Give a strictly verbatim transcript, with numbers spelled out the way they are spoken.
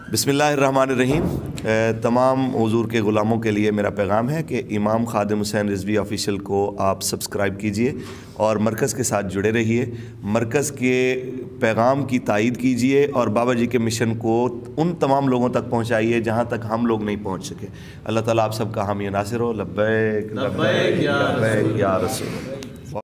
बिस्मिल्लाहिर्रहमानिर्रहीम। तमाम हुजूर के ग़ुलामों के लिए मेरा पैगाम है कि इमाम खादिम हुसैन रिज़वी ऑफ़िशियल को आप सब्सक्राइब कीजिए और मरकज़ के साथ जुड़े रहिए। मरकज़ के पैगाम की तायीद कीजिए और बाबा जी के मिशन को उन तमाम लोगों तक पहुँचाइए जहाँ तक हम लोग नहीं पहुँच सके। अल्लाह ताला आप सबका हामी नासिर हो। लब्बैक लब्बैक या रसूल।